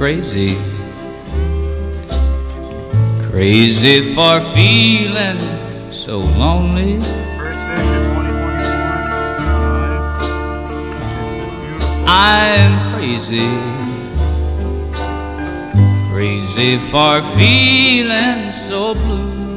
crazy, crazy for feeling so lonely. First fish in 2024. I'm crazy, crazy for feeling so blue.